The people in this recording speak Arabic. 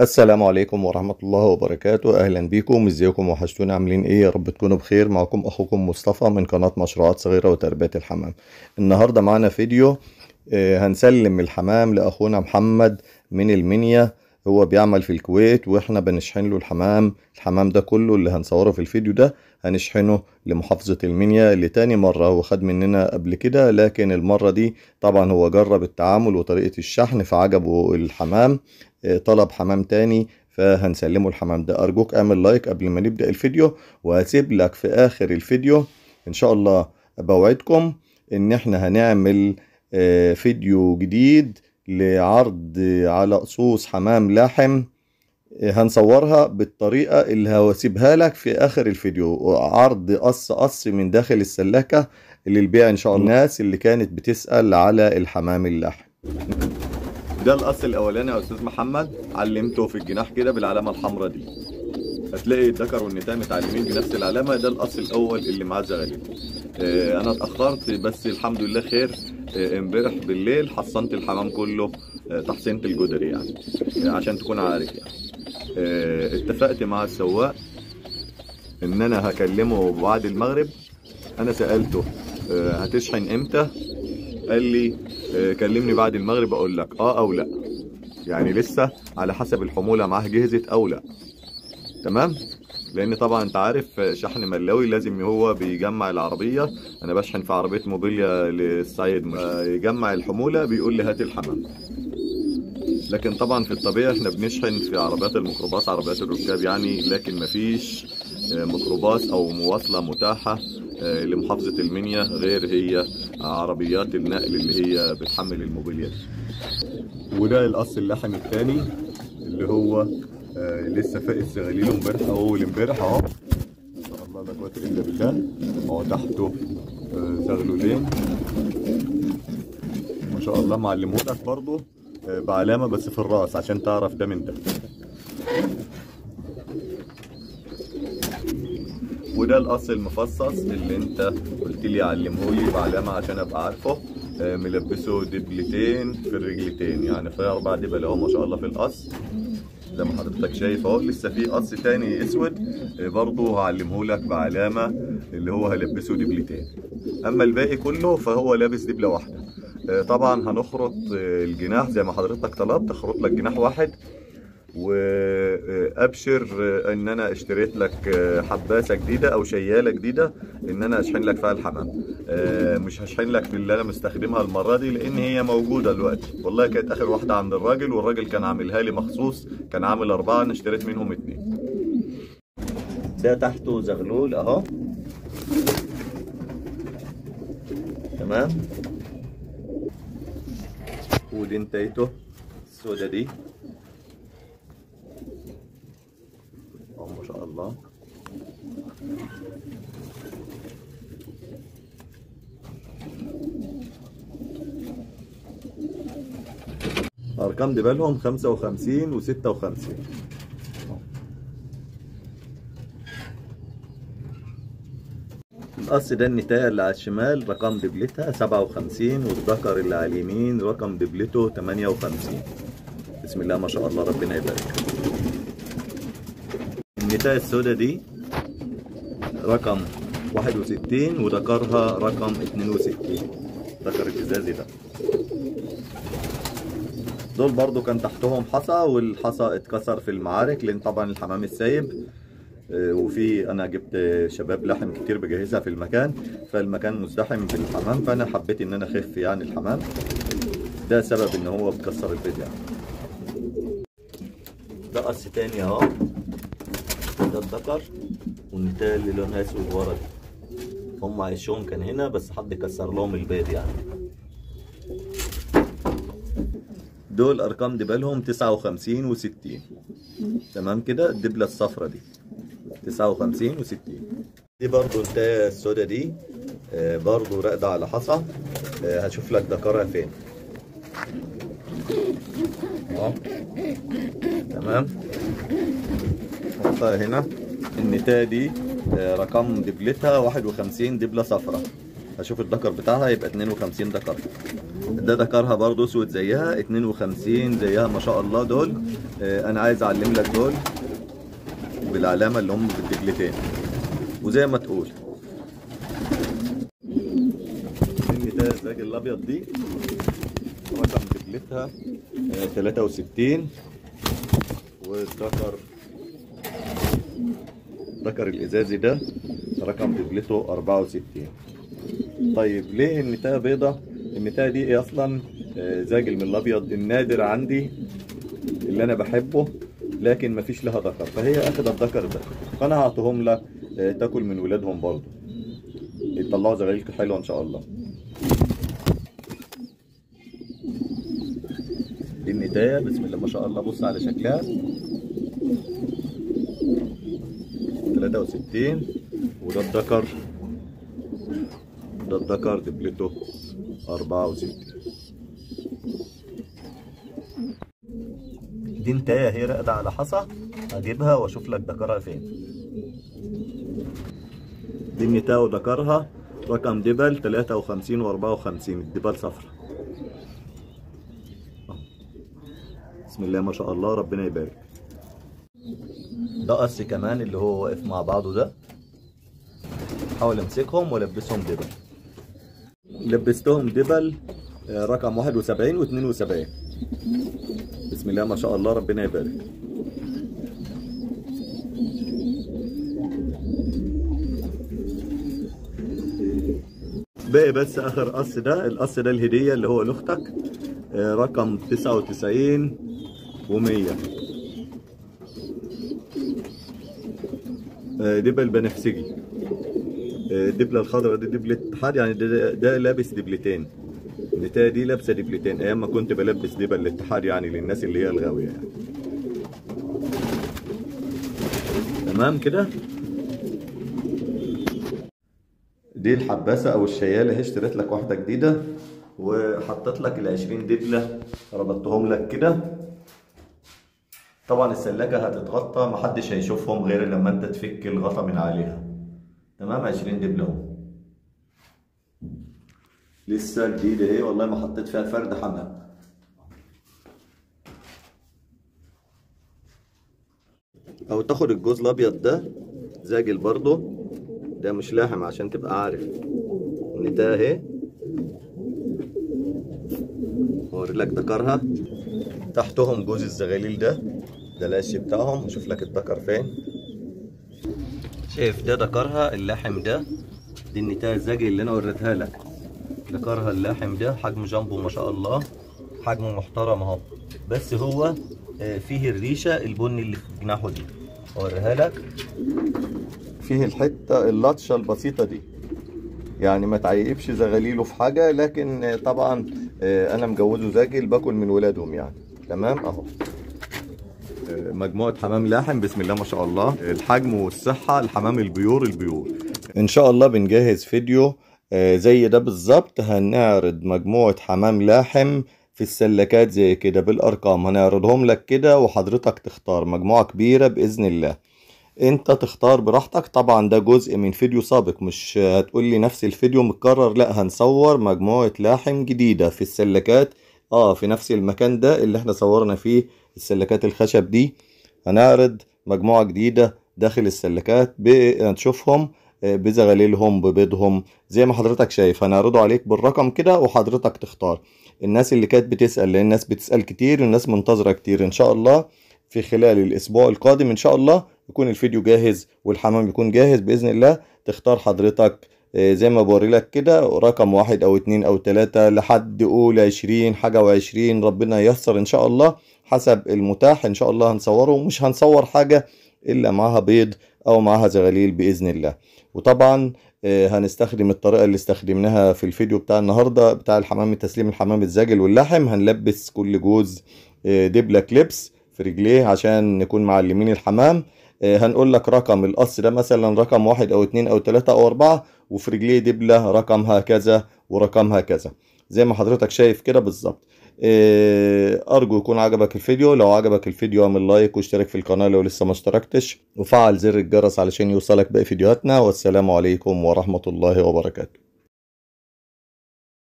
السلام عليكم ورحمة الله وبركاته. أهلا بكم، ازيكم؟ وحشتونا، عاملين ايه؟ يا رب تكونوا بخير. معكم أخوكم مصطفى من قناة مشروعات صغيرة وتربية الحمام. النهاردة معنا فيديو هنسلم الحمام لأخونا محمد من المنيا. هو بيعمل في الكويت واحنا بنشحن له الحمام ده كله اللي هنصوره في الفيديو ده هنشحنه لمحافظة المنيا لتاني مرة. هو خد مننا قبل كده، لكن المرة دي طبعا هو جرب التعامل وطريقة الشحن فعجبه الحمام، طلب حمام تاني فهنسلمه الحمام ده. أرجوك اعمل لايك قبل ما نبدأ الفيديو، وهسيب لك في آخر الفيديو إن شاء الله بوعدكم إن احنا هنعمل فيديو جديد لعرض على قصوص حمام لاحم. هنصورها بالطريقة اللي هسيبها لك في آخر الفيديو، عرض قص من داخل السلاكة للبيع إن شاء الله. الناس اللي كانت بتسأل على الحمام اللاحم ده القص الاولاني يا استاذ محمد، علمته في الجناح كده بالعلامه الحمراء دي، هتلاقي الذكر والنتايه متعلمين بنفس العلامه. ده القص الاول اللي معاه زغاليل. انا اتاخرت بس الحمد لله خير. امبارح بالليل حصنت الحمام كله، تحصينة الجدري يعني، عشان تكون عارف يعني. اتفقت مع السواق ان انا هكلمه بعد المغرب. انا سالته هتشحن امتى؟ قال لي كلمني بعد المغرب اقول لك او لا، يعني لسه على حسب الحمولة معاه جهزت او لا. تمام، لان طبعا انت عارف شحن ملاوي لازم هو بيجمع العربية. انا بشحن في عربية موبيليا للصعيد، مش يجمع الحمولة بيقول لي هات الحمام. لكن طبعا في الطبيعة احنا بنشحن في عربيات الميكروباص، عربيات الركاب يعني، لكن مفيش ميكروباص او مواصلة متاحة لمحافظة المنيا غير هي عربيات النقل اللي هي بتحمل الموبيليا. وده القص اللحم الثاني اللي هو لسه فاقس زغاليله امبارح او اول امبارح اهو. ما شاء الله لا قوة الا بالله. اهو تحته زغلولين ما شاء الله. معلمهولك برضه بعلامة بس في الراس عشان تعرف ده من ده. وده القص المفصص اللي انت قلت لي علمهولي بعلامة عشان ابقى عارفه. ملبسه دبلتين في الرجلتين، يعني في 4 دبل اهو ما شاء الله في القص زي ما حضرتك شايف اهو. لسه في قص تاني اسود برضه هعلمهولك بعلامة اللي هو هلبسه دبلتين. اما الباقي كله فهو لابس دبلة واحدة. طبعا هنخرط الجناح زي ما حضرتك طلبت، اخرط لك جناح واحد. وابشر ان انا اشتريت لك حباسه جديده او شياله جديده ان انا اشحن لك فيها الحمام. مش هشحن لك باللي انا مستخدمها المره دي لان هي موجوده دلوقتي. والله كانت اخر واحده عند الراجل، والراجل كان عاملها لي مخصوص، كان عامل 4، انا اشتريت منهم 2. ده تحته زغلول اهو. تمام، ودي انتيته السودا دي ما شاء الله. ارقام دبالهم 55 و56. القص ده النتاية اللي على الشمال رقم دبلتها 57، والذكر اللي على اليمين رقم دبلته 58. بسم الله ما شاء الله، ربنا يبارك. النتاية السوداء دي رقم 61 وذكرها رقم 62، ذكر الجزازي ده. دول برضو كان تحتهم حصى، والحصى اتكسر في المعارك لان طبعا الحمام السايب. وفي انا جبت شباب لحم كتير بجهزها في المكان، فالمكان مزدحم بالحمام، فانا حبيت ان انا اخف يعني الحمام. ده سبب ان هو بتكسر البيض يعني. ده قص تاني اهو. ده الذكر والنتاية اللي لونها اسود ورا دي، هم عيشهم كان هنا بس حد كسر لهم البيض يعني. دول ارقام دبالهم 59 و60. تمام كده. الدبلة الصفرة دي 59 و60. دي برضو النتاية السودا دي برضو راقدة على حصى. هشوف لك ذكرها فين اهو. تمام، حطها هنا. النتاية دي رقم دبلتها 51، دبلة صفرة. هشوف الدكر بتاعها، يبقى 52 دكر. ده دكرها برضو اسود زيها 52 زيها ما شاء الله. دول انا عايز اعلم لك دول بالعلامه اللي هم بالدجلتين، وزي ما تقول النتايه الزاجل الابيض دي رقم دجلتها 63، والذكر الازازي ده رقم دجلته 64. طيب ليه النتايه بيضه؟ النتايه دي ايه اصلا؟ زاجل من الابيض النادر عندي اللي انا بحبه، لكن مفيش لها ذكر، فهي اخد الذكر ده، فانا هعطيهم لك تاكل من ولادهم برضه، يطلعوا زغاليل حلوه ان شاء الله. دي النتايه بسم الله ما شاء الله، بص على شكلها 63، وده الذكر، دبلته 64. دي نتايه هي راقده على حصى، هجيبها واشوف لك ذكرها فين. دي النتايه وذكرها رقم دبل 53 و54، الدبل صفرا. بسم الله ما شاء الله، ربنا يبارك. ده قص كمان اللي هو واقف مع بعضه ده، حاول امسكهم والبسهم دبل. لبستهم دبل رقم 71 و72. بسم الله ما شاء الله، ربنا يبارك. باقي بس اخر قص ده، القص ده الهديه اللي هو لاختك رقم 99 و100. دبل بنفسجي. الدبله الخضراء دي دبله اتحاد، يعني ده لابس دبلتين. النتايه دي لابسه دبلتين ايام ما كنت بلبس دبل الاتحاد، يعني للناس اللي هي الغاويه يعني. تمام كده. دي الحباسه او الشياله، هي اشتريت لك واحده جديده وحطيت لك ال20 دبله، ربطتهم لك كده. طبعا السلاكه هتتغطى، محدش هيشوفهم غير لما انت تفك الغطا من عليها. تمام. 20 دبله اهو، لسه جديده اهي والله، ما حطيت فيها فرد حمام. او تاخد الجوز الابيض ده زاجل برضه، ده مش لاحم عشان تبقى عارف. النتايه اهي، اوري لك ذكرها، تحتهم جوز الزغاليل ده القش بتاعهم، اشوف لك الذكر فين. شايف ده ذكرها اللاحم ده، دي النتايه الزاجل اللي انا وريتها لك، ذكرها اللاحم ده حجم جامبو ما شاء الله، حجمه محترم اهو، بس هو فيه الريشه البني اللي في جناحه دي، اوريها لك، فيه الحته اللطشه البسيطه دي، يعني ما تعيبش زغاليله في حاجه، لكن طبعا انا مجوزه زاجل باكل من ولادهم يعني. تمام اهو، مجموعه حمام لاحم بسم الله ما شاء الله، الحجم والصحه، الحمام البيور ان شاء الله. بنجهز فيديو زي ده بالظبط، هنعرض مجموعه حمام لاحم في السلكات زي كده بالارقام، هنعرضهم لك كده وحضرتك تختار مجموعه كبيره باذن الله، انت تختار براحتك. طبعا ده جزء من فيديو سابق، مش هتقول لي نفس الفيديو متكرر، لا، هنصور مجموعة لاحم جديدة في السلكات في نفس المكان ده اللي احنا صورنا فيه السلكات الخشب دي. هنعرض مجموعة جديدة داخل السلكات، هنشوفهم بزغاليلهم ببيضهم زي ما حضرتك شايف، هنعرضه عليك بالرقم كده وحضرتك تختار. الناس اللي كانت بتسأل، لان الناس بتسأل كتير والناس منتظرة كتير، ان شاء الله في خلال الاسبوع القادم ان شاء الله يكون الفيديو جاهز والحمام يكون جاهز بإذن الله. تختار حضرتك زي ما بوري لك كده رقم 1 أو 2 أو 3 لحد قول 20 حاجة و20، ربنا ييسر إن شاء الله حسب المتاح إن شاء الله هنصوره، ومش هنصور حاجة إلا معاها بيض أو معاها زغاليل بإذن الله. وطبعا هنستخدم الطريقة اللي استخدمناها في الفيديو بتاع النهاردة بتاع الحمام التسليم، الحمام الزاجل واللحم، هنلبس كل جوز دبلة كليبس في رجليه عشان نكون معلمين الحمام. هنقول لك رقم القص ده مثلا رقم 1 أو 2 أو 3 أو 4، وفي رجليه دبلة رقمها كذا ورقمها كذا زي ما حضرتك شايف كده بالظبط. أرجو يكون عجبك الفيديو، لو عجبك الفيديو اعمل لايك واشترك في القناة لو لسه ما اشتركتش، وفعل زر الجرس علشان يوصلك باقي فيديوهاتنا. والسلام عليكم ورحمة الله وبركاته.